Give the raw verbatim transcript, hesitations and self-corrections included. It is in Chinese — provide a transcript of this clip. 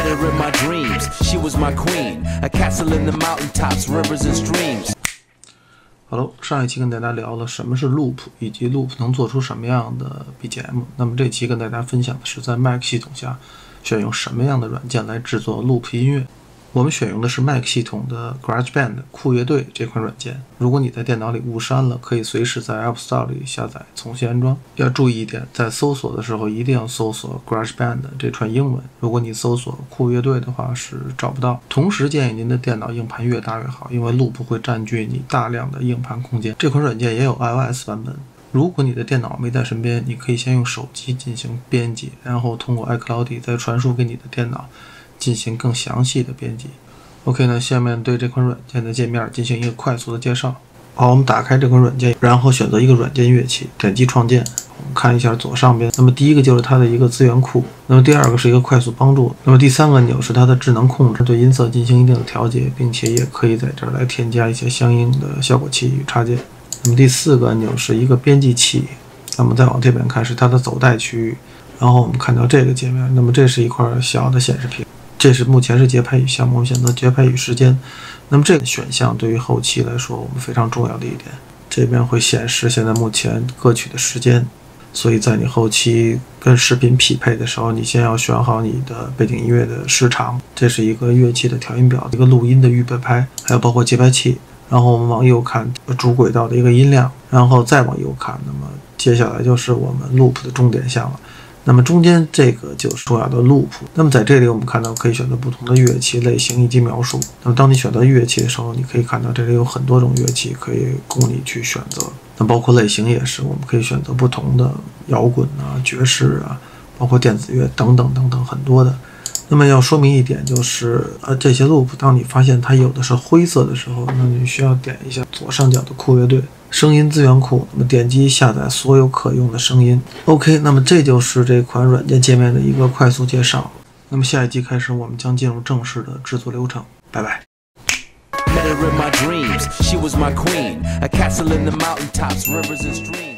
Met her in my dreams, she was my queen. A castle in the mountaintops, rivers and streams. Hello， 上一期跟大家聊了什么是 loop， 以及 loop 能做出什么样的 B G M。那么这期跟大家分享的是在 Mac 系统下选用什么样的软件来制作 loop 音乐。我们选用的是 Mac 系统的 GarageBand 酷乐队这款软件。如果你在电脑里误删了，可以随时在 App Store 里下载重新安装。要注意一点，在搜索的时候一定要搜索 GarageBand 这串英文，如果你搜索酷乐队的话是找不到。同时建议您的电脑硬盘越大越好，因为 loop 会占据你大量的硬盘空间。这款软件也有 iOS 版本。如果你的电脑没在身边，你可以先用手机进行编辑，然后通过 iCloud 再传输给你的电脑进行更详细的编辑。OK 呢，下面对这款软件的界面进行一个快速的介绍。好，我们打开这款软件，然后选择一个软件乐器，点击创建。我们看一下左上边，那么第一个就是它的一个资源库，那么第二个是一个快速帮助，那么第三个钮是它的智能控制，对音色进行一定的调节，并且也可以在这儿来添加一些相应的效果器与插件。那么第四个钮是一个编辑器，那么再往这边看是它的走带区域，然后我们看到这个界面，那么这是一块小的显示屏。这是目前是节拍与项目，我们选择节拍与时间。那么这个选项对于后期来说我们非常重要的一点，这边会显示现在目前歌曲的时间，所以在你后期跟视频匹配的时候，你先要选好你的背景音乐的时长。这是一个乐器的调音表，一个录音的预备拍，还有包括节拍器。然后我们往右看主轨道的一个音量，然后再往右看，那么接下来就是我们 loop 的重点项了。那么中间这个就是重要的 loop。那么在这里我们看到可以选择不同的乐器类型以及描述。那么当你选择乐器的时候，你可以看到这里有很多种乐器可以供你去选择。那包括类型也是，我们可以选择不同的摇滚啊、爵士啊，包括电子乐等等等等很多的。那么要说明一点就是，呃，这些 loop 当你发现它有的是灰色的时候，那你需要点一下左上角的酷乐队声音资源库，那么点击下载所有可用的声音。OK， 那么这就是这款软件界面的一个快速介绍。那么下一集开始，我们将进入正式的制作流程。拜拜。 Met her in my dreams, she was my queen. A castle in the mountaintops, rivers and streams.